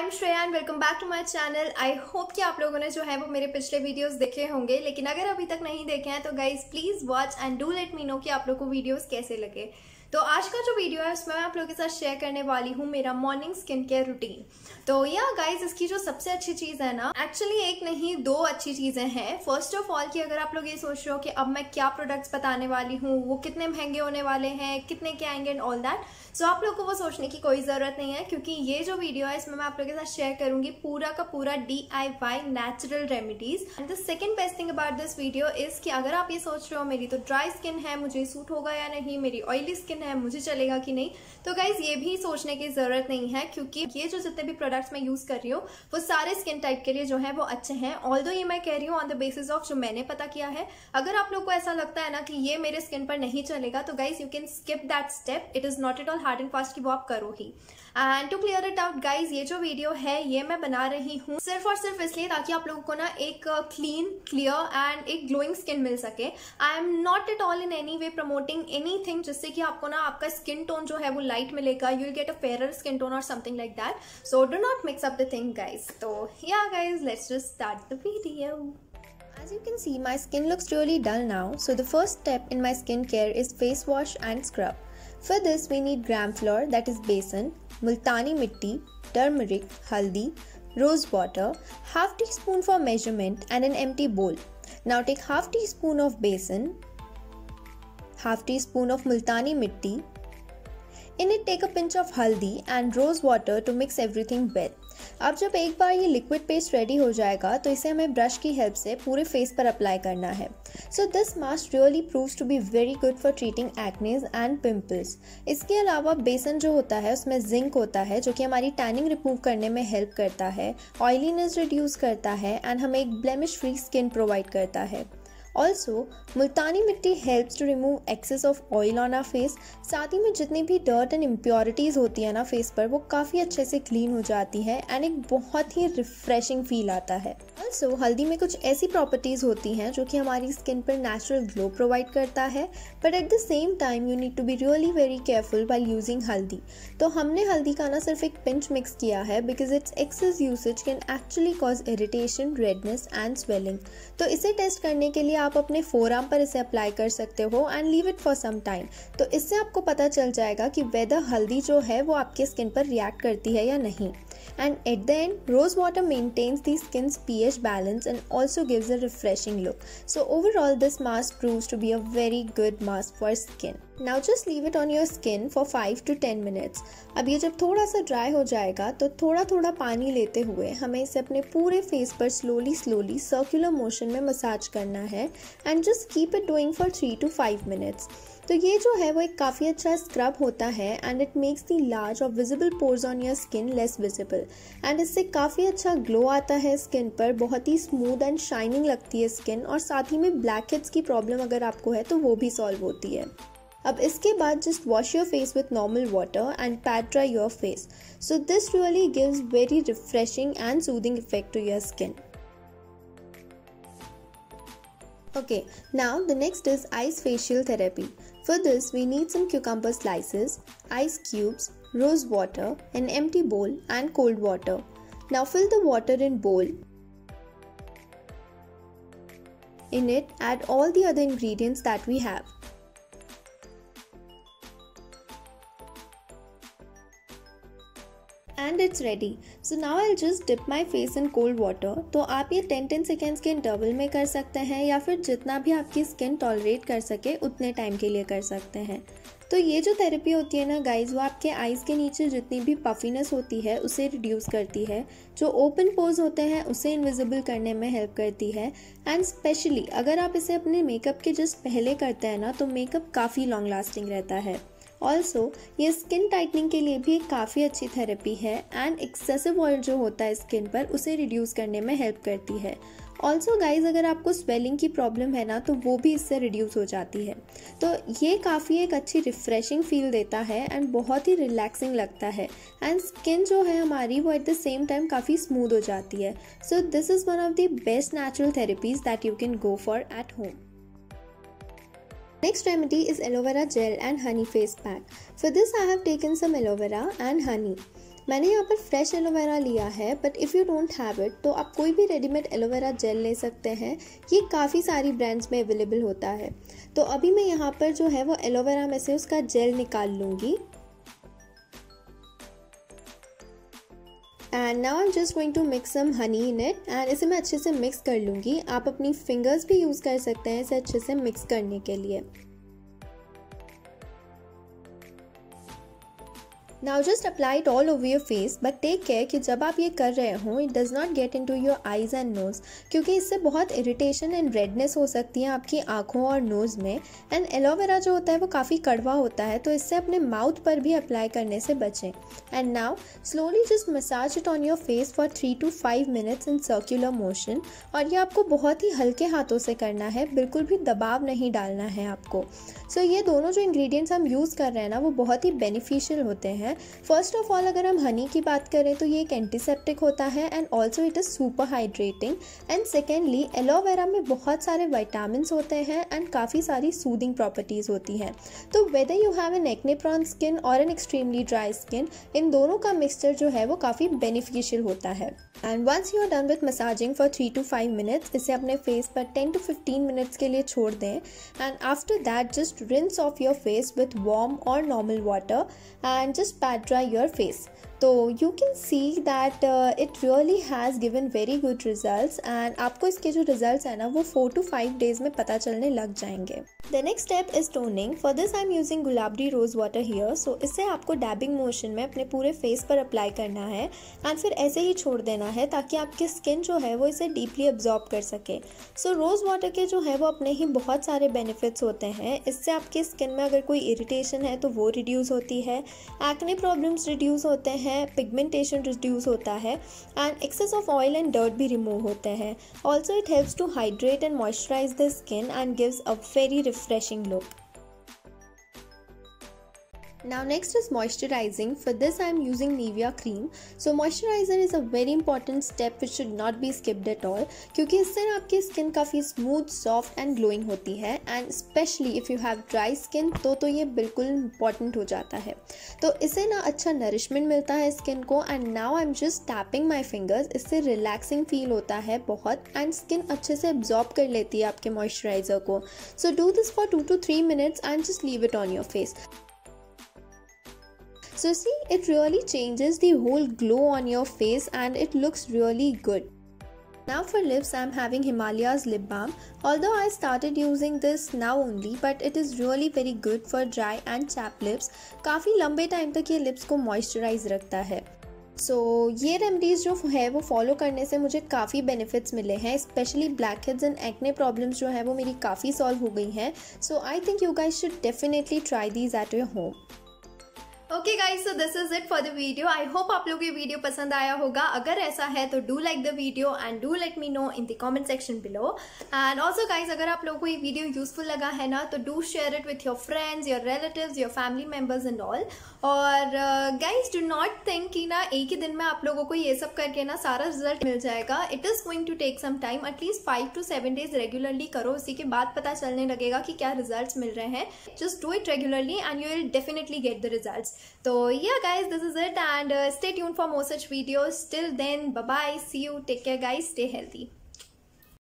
M Shreya and welcome back to my channel. I hope कि आप लोगों ने जो है वो मेरे पिछले वीडियोस देखे होंगे, लेकिन अगर अभी तक नहीं देखे हैं तो guys please watch and do let me know कि आप लोग को वीडियोस कैसे लगे। तो आज का जो वीडियो है उसमें मैं आप लोगों के साथ शेयर करने वाली हूँ मेरा मॉर्निंग स्किन केयर रूटीन। तो या गाइज इसकी जो सबसे अच्छी चीज है ना, एक्चुअली एक नहीं दो अच्छी चीजें हैं। फर्स्ट ऑफ ऑल कि अगर आप लोग ये सोच रहे हो कि अब मैं क्या प्रोडक्ट्स बताने वाली हूँ, वो कितने महंगे होने वाले हैं, कितने के आएंगे एंड ऑल दैट, सो आप लोग को वो सोचने की कोई जरूरत नहीं है, क्योंकि ये जो वीडियो है इसमें मैं आप लोगों के साथ शेयर करूंगी पूरा का पूरा DIY natural remedies. And the second best thing about this video is कि अगर आप ये सोच रहे हो मेरी तो ड्राई स्किन है, मुझे सूट होगा या नहीं, मेरी ऑयली स्किन है, मुझे चलेगा कि नहीं, तो गाइज ये भी सोचने की जरूरत नहीं है, क्योंकि ये जो जितने भी प्रोडक्ट्स मैं यूज कर रही हूँ वो सारे स्किन टाइप के लिए जो है वो अच्छे हैं। ऑल्दो ये मैं कह रही हूँ ऑन द बेसिस ऑफ जो मैंने पता किया है। अगर आप लोग को ऐसा लगता है ना कि ये मेरे स्किन पर नहीं चलेगा तो guys you can skip that step. It is not at all hard and fast कि वो आप करो ही। And to clear it out guys, ये जो वीडियो है ये मैं बना रही हूँ सिर्फ और सिर्फ इसलिए ताकि आप लोगों को ना एक क्लीन, क्लियर एंड एक ग्लोइंग स्किन मिल सके। I am not at all in any way promoting anything जिससे कि आपको ना आपका स्किन टोन जो है वो लाइट मिलेगा, you will get a fair skin tone और something like that. So do not mix up the thing guys. तो yeah guys, let's just start the video. As you can see, my skin looks really dull now, so the first step in my skincare is face wash and scrub. For this we need gram flour, that is besan, multani mitti, turmeric, haldi, rose water, half teaspoon for measurement and an empty bowl. Now take half teaspoon of besan, half teaspoon of multani mitti. In it take a pinch of haldi and rose water to mix everything well. अब जब एक बार ये liquid paste ready हो जाएगा तो इसे हमें brush की हेल्प से पूरे फेस पर अप्लाई करना है। So this mask really proves to be very good for treating acnes and pimples. इसके अलावा बेसन जो होता है उसमें जिंक होता है जो कि हमारी टैनिंग रिमूव करने में हेल्प करता है, ऑयलीनेस रिड्यूस करता है एंड हमें एक ब्लेमिश फ्री स्किन प्रोवाइड करता है। ऑल्सो मुल्तानी मिट्टी helps to remove excess of oil on our face. साथ ही में जितनी भी डर्ट एंड इम्प्योरिटीज़ होती है ना फेस पर, वो काफ़ी अच्छे से क्लीन हो जाती है एंड एक बहुत ही रिफ्रेशिंग फील आता है। ऑल्सो हल्दी में कुछ ऐसी प्रॉपर्टीज़ होती हैं जो कि हमारी स्किन पर नेचुरल ग्लो प्रोवाइड करता है, but at the same time you need to be really very careful while using haldi. तो हमने हल्दी का ना सिर्फ एक पिंच मिक्स किया है because its excess usage can actually cause irritation, redness and swelling. तो इसे टेस्ट करने के लिए आप अपने फोरआर्म पर इसे अप्लाई कर सकते हो and leave it for some time. तो इससे आपको पता चल जाएगा कि वेदर हल्दी जो है वो आपके स्किन पर रिएक्ट करती है या नहीं। And at the end, rose water maintains the skin's pH balance and also gives a refreshing look. So overall, this mask proves to be a very good mask for skin. Now just leave it on your skin for 5 to 10 minutes. अब ये जब थोड़ा सा dry हो जाएगा तो थोड़ा थोड़ा पानी लेते हुए हमें इसे अपने पूरे फेस पर स्लोली सर्कुलर मोशन में मसाज करना है and just keep it doing for 3 to 5 minutes. तो ये जो है वो एक काफ़ी अच्छा स्क्रब होता है and it makes the large और visible pores on your skin less visible and इससे काफ़ी अच्छा ग्लो आता है स्किन पर, बहुत ही स्मूथ एंड शाइनिंग लगती है स्किन, और साथ ही में ब्लैक हेड्स की प्रॉब्लम अगर आपको है तो वो भी सॉल्व होती है। अब इसके बाद just wash your face with normal water and pat dry your face. So this really gives very refreshing and soothing effect to your skin. Okay, now the next is ice facial therapy. For this, we need some cucumber slices, ice cubes, rose water, an empty bowl and cold water. Now fill the water in bowl. In it, add all the other ingredients that we have. And it's ready. So now I'll just dip my face in cold water. तो आप ये 10-10 seconds के interval में कर सकते हैं या फिर जितना भी आपकी स्किन टॉलरेट कर सके उतने टाइम के लिए कर सकते हैं। तो ये जो थेरेपी होती है ना गाइज, वो आपके आईज के नीचे जितनी भी पफीनेस होती है उसे रिड्यूस करती है, जो ओपन पोर्स होते हैं उसे इनविजिबल करने में हेल्प करती है एंड स्पेशली अगर आप इसे अपने मेकअप के जस्ट पहले करते हैं ना तो मेकअप काफ़ी लॉन्ग लास्टिंग रहता है। ऑल्सो ये स्किन टाइटनिंग के लिए भी एक काफ़ी अच्छी थेरेपी है एंड एक्सेसिव ऑयल जो होता है स्किन पर उसे रिड्यूस करने में हेल्प करती है। ऑल्सो गाइज अगर आपको स्वेलिंग की प्रॉब्लम है ना तो वो भी इससे रिड्यूस हो जाती है। तो ये काफ़ी एक अच्छी रिफ्रेशिंग फील देता है एंड बहुत ही रिलैक्सिंग लगता है एंड स्किन जो है हमारी वो एट द सेम टाइम काफ़ी स्मूथ हो जाती है। So this is one of the best natural therapies that you can go for at home. Next remedy is aloe vera gel and honey face pack. For this I have taken some aloe vera and honey. मैंने यहाँ पर fresh aloe vera लिया है, but if you don't have it तो आप कोई भी readymade aloe vera gel ले सकते हैं। ये काफ़ी सारी ब्रांड्स में अवेलेबल होता है। तो अभी मैं यहाँ पर जो है वो एलोवेरा में से उसका जेल निकाल लूँगी। And now I am just going to mix some honey in it, and इसे मैं अच्छे से मिक्स कर लूँगी। आप अपनी फिंगर्स भी यूज़ कर सकते हैं इसे अच्छे से मिक्स करने के लिए। Now just apply it all over your face, but take care कि जब आप ये कर रहे हो it does not get into your eyes and nose, क्योंकि इससे बहुत इरिटेशन एंड रेडनेस हो सकती है आपकी आँखों और नोज़ में। एंड एलोवेरा जो होता है वो काफ़ी कड़वा होता है, तो इससे अपने माउथ पर भी अप्लाई करने से बचें। And now slowly just massage it on your face for 3 to 5 minutes in circular motion, और ये आपको बहुत ही हल्के हाथों से करना है, बिल्कुल भी दबाव नहीं डालना है आपको। सो ये दोनों जो इंग्रेडिएंट्स हम यूज़ कर रहे हैं ना वो बहुत ही बेनिफिशियल होते हैं। फर्स्ट ऑफ ऑल अगर हम हनी की बात करें तो ये एक एंटीसेप्टिक होता है and also it is super hydrating. And secondly aloe vera में बहुत सारे विटामिन्स होते हैं एंड काफ़ी सारी सूदिंग प्रॉपर्टीज़ होती हैं। तो whether you have an acne prone skin और एन एक्सट्रीमली ड्राई स्किन, इन दोनों का मिक्सचर जो है वो काफ़ी बेनिफिशियल होता है। And once you are done with massaging for 3 to 5 minutes, इसे अपने फेस पर 10 to 15 minutes के लिए छोड़ दें। And after that just rinse off your face with warm or normal water and just pat dry your face. तो you can see that it really has given very good results, and आपको इसके जो results हैं ना वो 4 to 5 days में पता चलने लग जाएंगे। The next step is toning. For this I'm using Gulabari rose water here. So इससे आपको dabbing motion में अपने पूरे face पर अप्लाई करना है एंड फिर ऐसे ही छोड़ देना है ताकि आपकी स्किन जो है वो इसे डीपली अब्जॉर्ब कर सके। सो रोज़ वाटर के जो है वो अपने ही बहुत सारे बेनिफिट्स होते हैं। इससे आपकी स्किन में अगर कोई इरिटेशन है तो वो रिड्यूस होती है, एक्ने प्रॉब्लम्स रिड्यूस होते हैं, पिगमेंटेशन रिड्यूस होता है and excess of oil and dirt भी रिमूव होते हैं। Also it helps to hydrate and moisturise the skin and gives a very refreshing look. Now next is moisturizing. For this I am using Nivea cream. So moisturizer is a very important step which should not be skipped at all, क्योंकि इससे ना आपकी skin काफ़ी smooth, soft and glowing होती है and specially if you have dry skin तो ये बिल्कुल इम्पॉर्टेंट हो जाता है। तो इससे ना अच्छा नरिशमेंट मिलता है स्किन को। And now I am just tapping my fingers, इससे रिलैक्सिंग फील होता है बहुत एंड स्किन अच्छे से एब्जॉर्ब कर लेती है आपके मॉइस्चराइज़र को। So do this for 2 to 3 minutes and just leave it on your face. So see, it really changes the whole glow on your face and it looks really good. Now for lips, I am having Himalayas lip balm. Although I started using this now only, but it is really very good for dry and chapped lips. काफ़ी लंबे time तक ये lips को moisturise रखता है। सो ये remedies जो है वो फॉलो करने से मुझे काफ़ी बेनिफिट्स मिले हैं, specially blackheads and acne problems जो है वो मेरी काफ़ी सॉल्व हो गई हैं। So I think you guys should definitely try these at your home. Okay guys, so this is it for the video. I hope आप लोगों को ये वीडियो पसंद आया होगा। अगर ऐसा है तो do like the video and do let me know in the comment section below. And also guys, अगर आप लोगों को ये वीडियो यूजफुल लगा है ना तो do share it with your friends, your relatives, your family members and all. और गाइज डू नॉट थिंक कि ना एक ही दिन में आप लोगों को ये सब करके ना सारा रिजल्ट मिल जाएगा। It is going to take some time, at least 5 to 7 days regularly करो, उसी के बाद पता चलने लगेगा कि क्या रिजल्ट मिल रहे हैं। Just do it regularly and you will definitely get the result. तो yeah guys, this is it and stay tuned for more such videos. Till then, bye bye, see you, take care guys, stay healthy.